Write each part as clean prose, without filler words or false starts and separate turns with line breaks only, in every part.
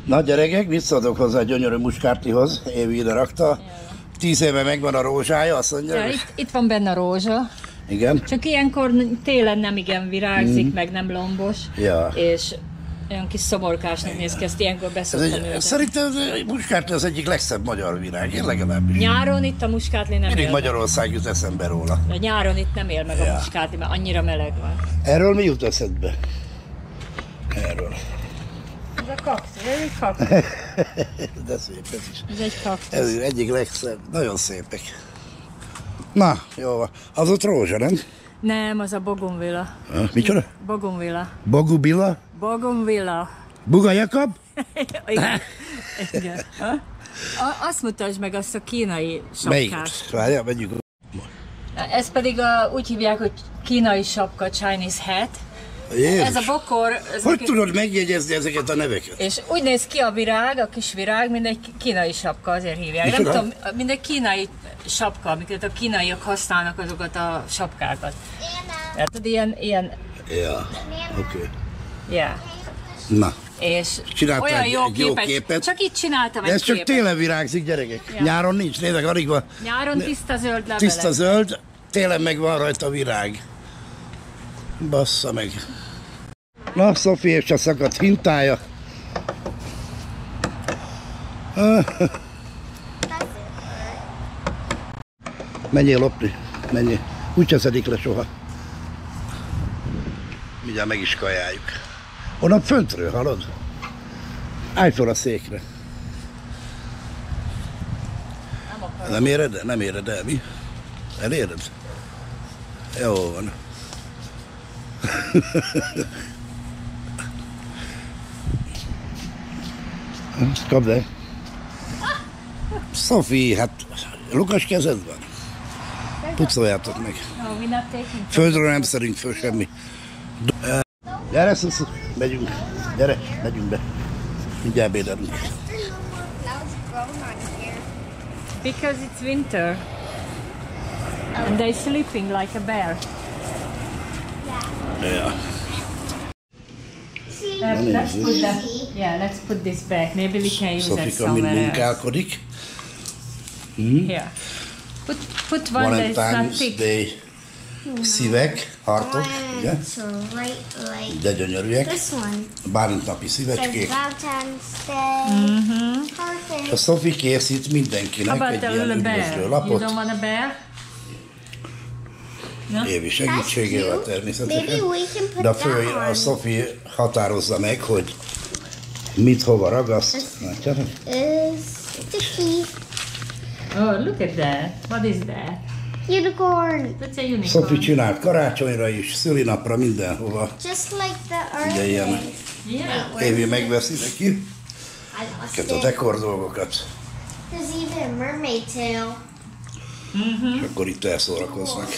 Na gyerekek, mit szóltok hozzá a gyönyörű muskátlihoz? Évi ide rakta. 10 éve megvan a rózsája, azt mondja.
Ja, itt van benne a rózsa.
Igen.
Csak ilyenkor télen nem igen virágzik, meg nem lombos.
Ja.
És olyan kis szomorkásnak néz ki, ezt ilyenkor beszoktam ültetni.
Szerintem a muskátli az egyik legszebb magyar virág, én legalábbis.
Nyáron itt a muskátli nem
Mindig
él.
Magyarország jut eszembe róla.
De nyáron itt nem él meg a muskátli, mert annyira meleg van.
Erről mi jut eszedbe? Erről.
Ez a kaktusz, ez egy kaktusz.
De szép ez is.
Ez egy kaktusz.
Ez egyik legszebb. Nagyon szépek. Na, jó van. Az ott rózsa, nem?
Nem, az a bougainvillea.
Micsoda?
Bougainvillea.
Bogubilla?
Bougainvillea.
Buga Jakab?
Igen. Igen. Azt mutasd meg, azt a kínai
Melyiket?
sapkát.
Várjál, menjünk.
Ez pedig úgy hívják, hogy kínai sapka, Chinese hat.
Jézus.
Ez a bokor...
Hogy tudod megjegyezni ezeket a neveket?
És úgy néz ki a virág, a kis virág, mint egy kínai sapka, azért hívják.
Micsoda?
Nem tudom, mint egy kínai sapka, amiket a kínaiak használnak azokat a sapkákat. Tehát ilyen
Ja, oké.
yeah.
Na,
És
csináltál
olyan jó
egy jó
képet.
képet.
Csak itt csináltam
de
egy
ez csak
képet.
télen virágzik, gyerekek.
Ja.
Nyáron nincs, nézek, alig van.
Nyáron tiszta zöld levelek.
Tiszta zöld, télen meg van rajta virág. Bassza meg. Na, Szofi és a szakadt hintája. Menjél lopni, menjél. Úgy se szedik le soha. Mindjárt meg is kajáljuk. Onnan föntről, hallod? Állj fel a székre. Nem éred el? Nem éred el, mi? Eléred? Jó van. Kapd el. Szofi, hát lukas kezed van. Pucoljátok meg.
No, we're not taking.
Földről nem szerünk föl semmi. Gyere, Szusz, megyünk. Gyere, megyünk be. Mindjárt bédelünk.
Because it's winter. And they're sleeping like a bear.
Ja.
Let's put that. Yeah, let's put this back. Maybe we can use that
Szofika mind
somewhere else.
munkálkodik.
Here. Put one that's not
Valentine's
thick.
Day szívek, hartok, ugye?
So like
De gyönyörűek.
this one.
Bálintnapi
Says
szívecskék.
Valentine's Day. Perfect.
A Szofi készít
How
mindenkinek
about
egy
a
ilyen
little
üdvözlő
bear? You
lapot.
don't want a bear? No?
Évi segítségével
Maybe
természetesen.
we can put
De a
that
fő, a
on.
Szofi határozza meg, hogy mit hova ragaszt. Látjátok?
Is the key
Oh, look at that. What is that?
unicorn?
That's a unicorn.
Szofi csinált karácsonyra is, szülinapra, mindenhova.
Just like the
Ugye ilyen
earth.
Yeah.
Évi megveszi neki
I lost
ezeket a
it.
dekor dolgokat.
There's even a mermaid tail.
És akkor itt elszórakoznak.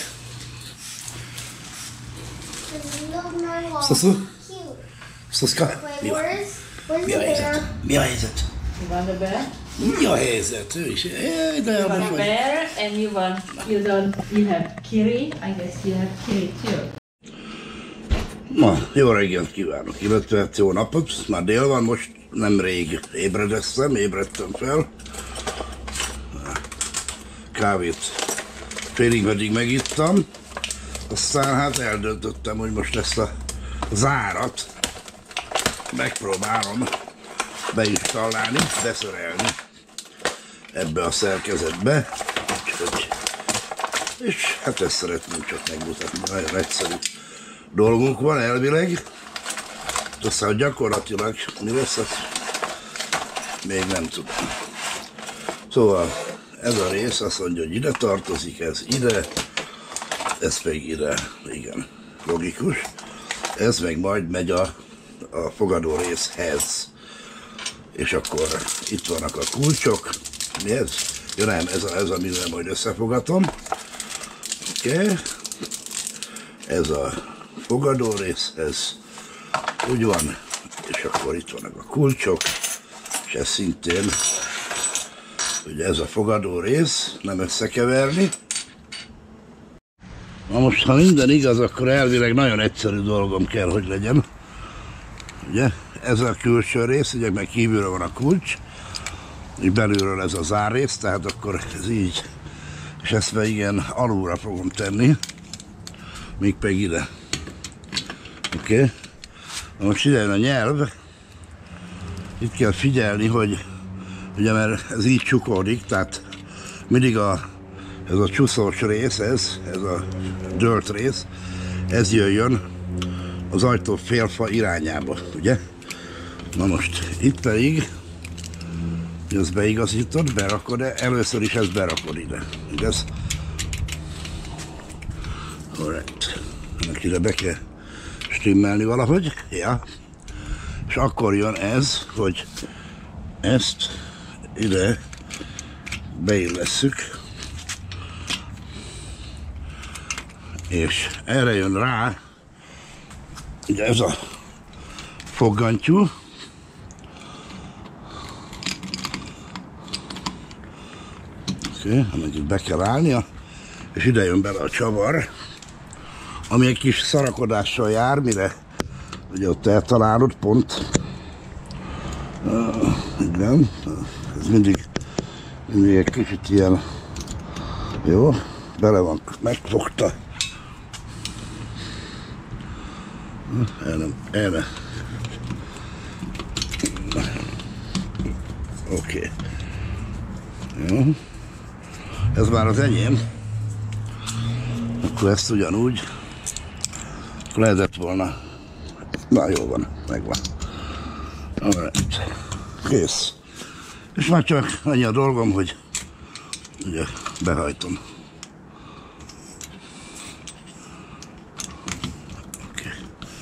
There's a little narwhal.
Szuszú?
Cute.
Szuszka,
Wait,
mi van?
where's
Mi a
the
helyzet?
bear?
Mi a helyzet?
You want a bear?
Mi a helyzet? Ő is. De
You want
most
a
vagy.
bear, and you have Kiri. I guess you have Kiri too.
Ma, jó reggelt kívánok, illetve jó napot. Már dél van, most nemrég ébredtem fel. Kávét félig meddig megittam. Aztán hát eldöntöttem, hogy most ezt a zárat megpróbálom beinstallálni, beszerelni ebbe a szerkezetbe. Úgyhogy, és hát ezt szeretném csak megmutatni, nagyon egyszerű dolgunk van elvileg. Aztán gyakorlatilag mi lesz, az még nem tudom. Szóval ez a rész azt mondja, hogy ide tartozik, ez ide, ez pedig ide, igen, logikus. Ez meg majd megy a fogadó részhez. És akkor itt vannak a kulcsok. Mi ez? Ja nem, ez amivel majd összefogatom. Oké. Ez a fogadó részhez. Úgy van. És akkor itt vannak a kulcsok. És ez szintén, ugye ez a fogadó rész, nem összekeverni. Na most, ha minden igaz, akkor elvileg nagyon egyszerű dolgom kell, hogy legyen. Ugye? ez a külső rész, ugye meg kívülről van a kulcs, és belülről ez a zárrész, tehát akkor ez így, és ezt meg igen alulra fogom tenni, még pedig ide. Oké. Most ide jön a nyelv, itt kell figyelni, hogy ugye mert ez így csukódik, tehát mindig ez a csúszós rész, ez a dölt rész, ez jöjjön az ajtó félfa irányába, ugye? Na most, itt pedig, ezt beigazítod, berakod, de először is ezt berakod ide. Igaz? Alright. Ennek ide be kell stimmelni valahogy, ja. És akkor jön ez, hogy ezt ide beillesszük, és erre jön rá, ugye ez a foggantyú, amit itt be kell állnia, és ide jön bele a csavar, ami egy kis szarakodással jár, mire ugye ott eltalálod pont. Igen, ez mindig egy kicsit ilyen, jó, bele van, megfogta. Erre. Oké. Jó. Ez már az enyém. Akkor ezt ugyanúgy lehetett volna. Na, jó van, megvan. Alright. Kész. És már csak annyi a dolgom, hogy ugye behajtom. Okay.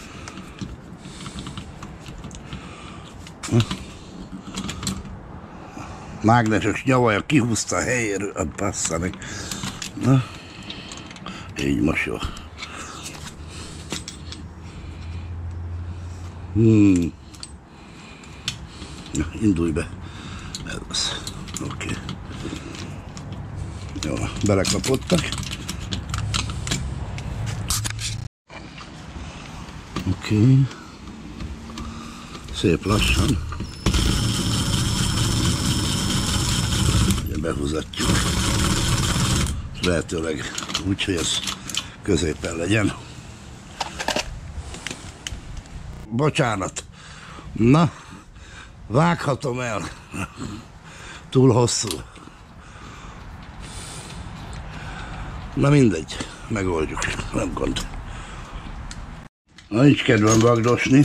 Mágneses nyavaja kihúzta a helyéről, a bassza meg. Na, így most jó. Na, indulj be. Ez az. Oké. Jó, belekapottak. Oké. Szép lassan. Behúzatjuk. Lehetőleg úgy, hogy ez középen legyen. Bocsánat. Na, vághatom el. Túl hosszú. Na mindegy, megoldjuk, nem gond. Na, nincs kedvem vagdosni.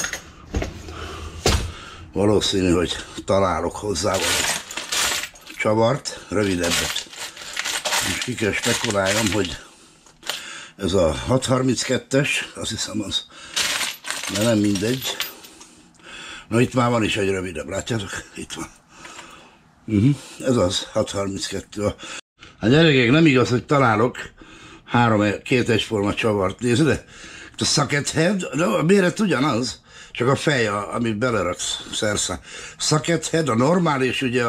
Valószínű, hogy találok hozzá valami csavart, rövidebbet. Most ki kell spekuláljam, hogy ez a 632-es, azt hiszem az, de nem mindegy. Na itt már van is egy rövidebb, látjátok? Itt van. Ez az, 632. Hát gyerekek, nem igaz, hogy találok két egyforma csavart. Nézd ide, itt a Socket Head, a méret ugyanaz, csak a fej, amit beleraksz szerszám. Socket Head, a normál, és ugye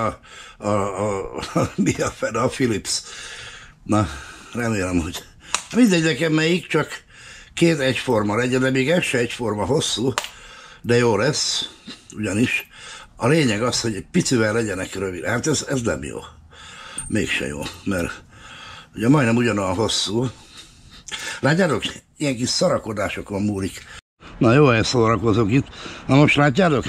mi a fene, a Philips. Na, remélem, hogy mindegy, nekem melyik, csak két egyforma legyen, de még ez se egyforma hosszú, de jó lesz, ugyanis a lényeg az, hogy egy picivel legyenek rövid. Hát ez nem jó. Mégse jó, mert ugye majdnem ugyanolyan hosszú. Látjátok, ilyen kis szarakodásokon múlik. Na jó, ezt szórakozok itt. Na most látjátok?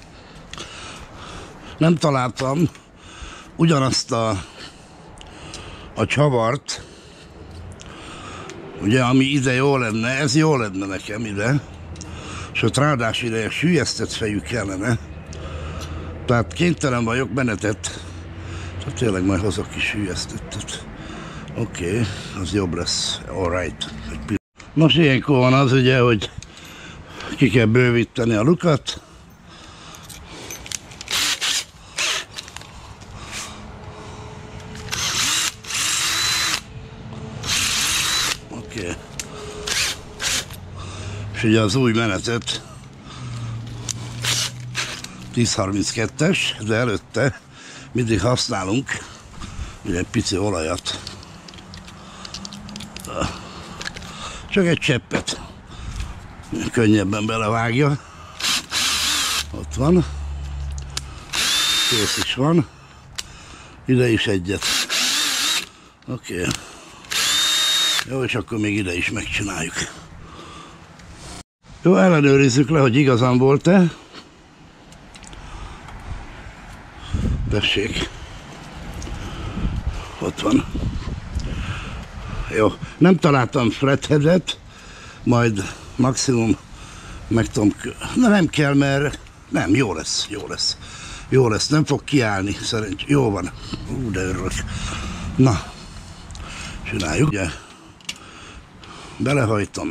Nem találtam ugyanazt a csavart, ugye, ami ide jó lenne, ez jó lenne nekem ide, és ott ráadásul ide süllyesztett fejű kellene. Tehát kénytelen vagyok menetet, csak tényleg majd hozok ki süllyesztettet. Oké, az jobb lesz, alright. Most ilyenkor van az ugye, hogy ki kell bővíteni a lukat. Oké. És ugye az új menetet 1032-es, de előtte mindig használunk ugye egy pici olajat. Csak egy cseppet. Könnyebben belevágja. Ott van. Kész is van. Ide is egyet. Oké. Jó, és akkor még ide is megcsináljuk. Jó, ellenőrizzük le, hogy igazán volt-e. Tessék. Ott van. Jó, nem találtam flatheadet, majd maximum meg tudom, nem kell, mert nem, jó lesz, jó lesz. Jó lesz, nem fog kiállni, szerencsé. Jó van. De örülök. Na, csináljuk. Ugye, belehajtom.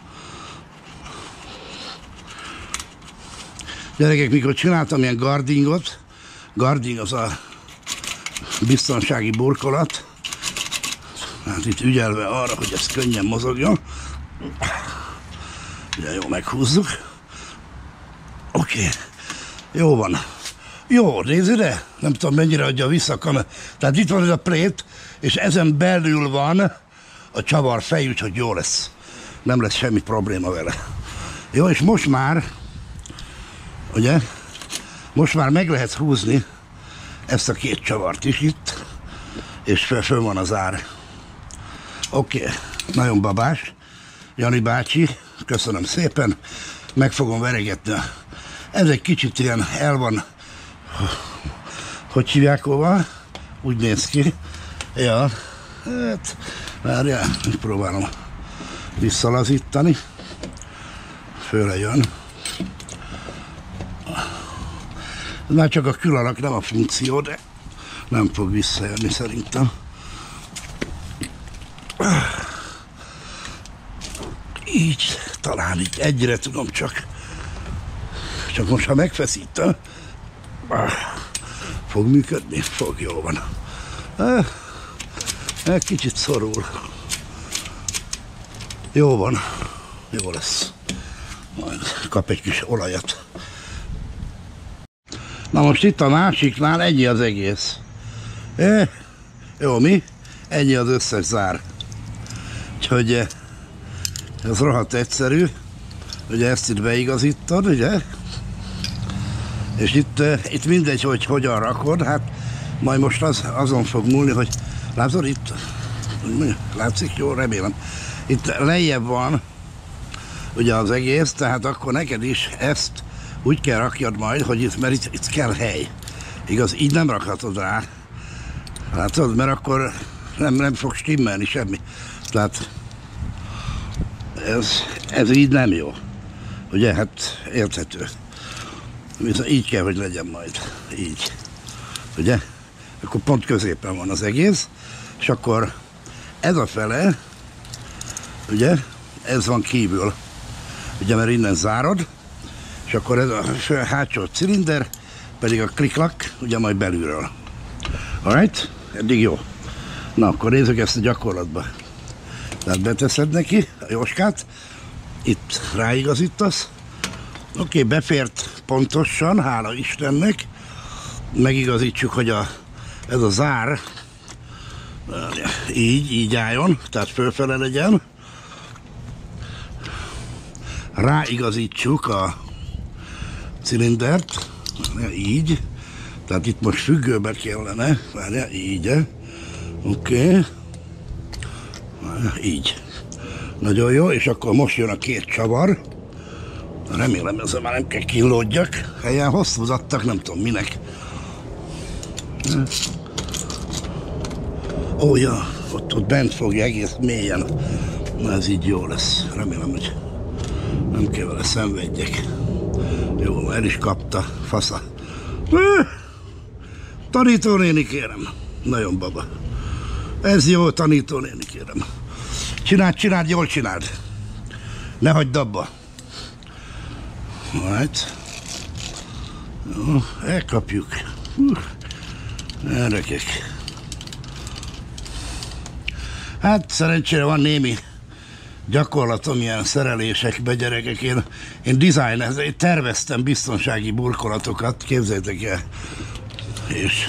Gyerekek, mikor csináltam ilyen guardingot, guarding az a biztonsági burkolat, hát itt ügyelve arra, hogy ez könnyen mozogjon. Ugye jó, meghúzzuk. Oké, jó van. Jó, nézd ide, nem tudom mennyire adja vissza a kamera. Tehát itt van ez a plét, és ezen belül van a csavar fej, úgyhogy jó lesz. Nem lesz semmi probléma vele. Jó, és most már, ugye, most már meg lehet húzni ezt a két csavart is itt, és föl van az ár. Oké, nagyon babás. Jani bácsi, köszönöm szépen, meg fogom veregetni. Ez egy kicsit ilyen el van, hogy hívják hova, úgy néz ki. Ja, hát, várjál, próbálom visszalazítani. Főle jön. Ez már csak a külalak, nem a funkció, de nem fog visszajönni szerintem. Így, talán így egyre tudom csak. Csak most, ha megfeszítem, fog működni? Fog, jó van. Egy kicsit szorul. Jó van. Jó lesz. Majd kap egy kis olajat. Na most itt a másiknál ennyi az egész. Jó, mi? Ennyi az összes zár. Úgyhogy ez rohadt egyszerű. Ugye ezt itt beigazítod, ugye? És itt mindegy, hogy hogyan rakod, hát majd most azon fog múlni, hogy látod itt, látszik, jó, remélem. Itt lejjebb van ugye az egész, tehát akkor neked is ezt úgy kell rakjad majd, hogy mert itt kell hely. Igaz, így nem rakhatod rá. Látod, mert akkor nem fog stimmelni semmi. Tehát ez így nem jó. Ugye, hát érthető. Így kell, hogy legyen majd. Így. Ugye? Akkor pont középen van az egész, és akkor ez a fele, ugye, ez van kívül. Ugye, mert innen zárod, és akkor ez a hátsó cilinder, pedig a kliklak, ugye majd belülről. Alright? Eddig jó. Na, akkor nézzük ezt a gyakorlatba. Tehát beteszed neki a Jóskát, itt ráigazítasz. Oké, befért pontosan, hála Istennek. Megigazítsuk, hogy ez a zár így álljon, tehát fölfele legyen. Ráigazítsuk a cilindert, így. Tehát itt most függőbe kellene, várjál, így. Oké. Így. Nagyon jó, és akkor most jön a két csavar. Remélem, ezzel már nem kell kínlódjak. Helyen hosszúzattak, nem tudom minek. Ó, ja, ott bent fogja egész mélyen. Na, ez így jó lesz. Remélem, hogy nem kell vele szenvedjek. Jó, el is kapta, fasza. Tanítónéni kérem. Nagyon baba. Ez jó, tanítónéni kérem. Csináld, jól csináld. Ne hagyd abba. Right. Jó, elkapjuk. Gyerekek. Hát szerencsére van némi gyakorlatom ilyen szerelésekbe, gyerekek. Én terveztem biztonsági burkolatokat, képzeljétek el. És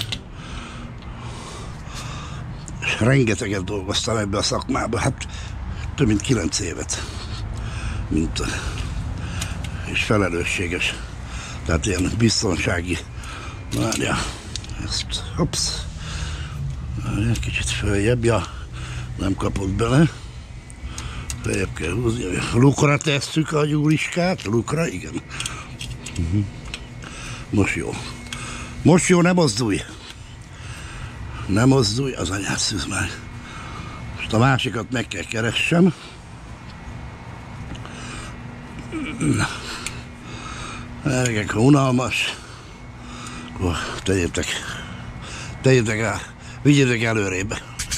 rengeteget dolgoztam ebbe a szakmába, hát több mint 9 évet. És felelősséges Tehát ilyen biztonsági. Várja, ezt, hops. Várja, kicsit följebb, ja, nem kapott bele. Följebb kell húzni. Lukra tesszük a gyúriskát, lukra, igen. Most jó. Most jó, ne mozdulj. Ne mozdulj, az anyát szűz meg. Most a másikat meg kell keressem. Gyerekek, ha unalmas, akkor tegyétek el, vigyétek előrébb.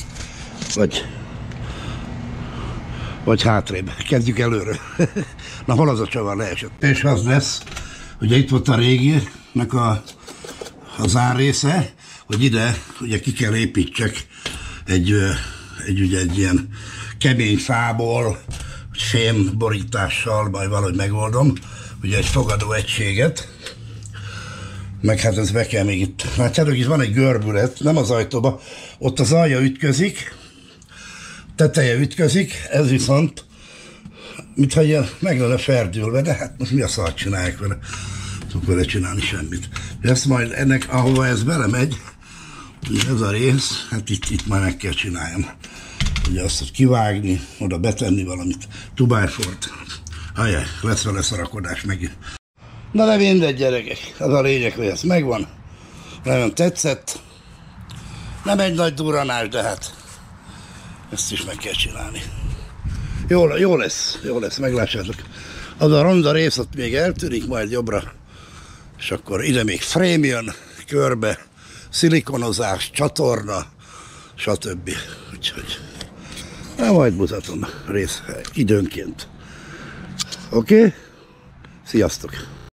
Vagy hátrébb. Kezdjük előről. Na, hol az a csavar leesett? És az lesz, ugye itt volt a réginek a zárrésze, hogy ide ugye ki kell építsek egy ilyen kemény fából, fémborítással, majd valahogy megoldom, ugye egy fogadó egységet, meg hát ez be kell még itt. Látjátok, itt van egy görbület, nem az ajtóba, ott az alja ütközik, teteje ütközik, ez viszont, mintha ilyen meg lenne ferdülve, de hát most mi a szart csinálják vele? Tudok vele csinálni semmit. Ezt majd ennek, ahova ez belemegy, ez a rész, hát itt majd meg kell csináljam. Ugye azt kivágni, oda betenni valamit, tubárfort. Ajaj, lesz vele szarakodás megint. Na de mindegy, gyerekek, az a lényeg, hogy ez megvan. Nagyon tetszett. Nem egy nagy durranás, de hát ezt is meg kell csinálni. Jó lesz, meglátsátok. Az a ronda rész ott még eltűnik, majd jobbra. És akkor ide még frame jön, körbe, szilikonozás, csatorna, stb. Úgyhogy majd mutatom rész időnként. Oké? Sziasztok!